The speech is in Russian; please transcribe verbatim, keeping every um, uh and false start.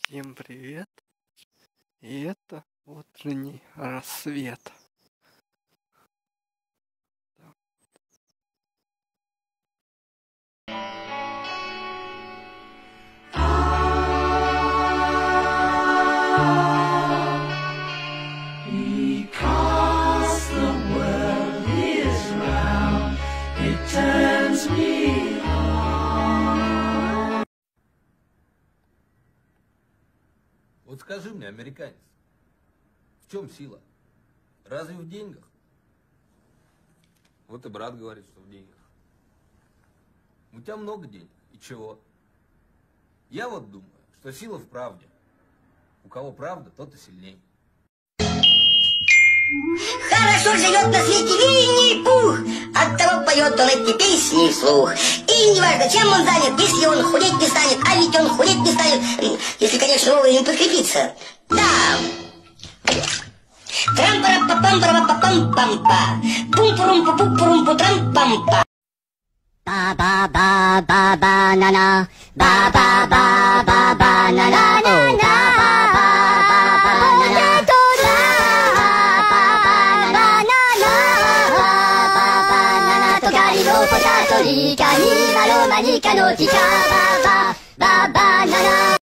Всем привет! И это утренний рассвет. Because the world is round, it turns me on. Вот скажи мне, американец, в чем сила? Разве в деньгах? Вот и брат говорит, что в деньгах. У тебя много денег, и чего? Я вот думаю, что сила в правде. У кого правда, тот и сильней. Хорошо живет на свете Винни-Пух, оттого поет он эти песни вслух. И неважно, чем он занят, если он худеть не станет, а ведь он худеть не станет, если, конечно, вовремя подкрепиться. Да. Трам-пара-па-пам-пара-па-пам-пам-па. Пум-пурум-пу-пу-пурум-пу-трам-пам-па. Ba-ba-ba-ba-ba-na-na. Ba-ba-ba-ba-ba-na-na. Potato, Rica, Nima, Roma, Nica, Notica, Ba, Ba, Ba, Banana.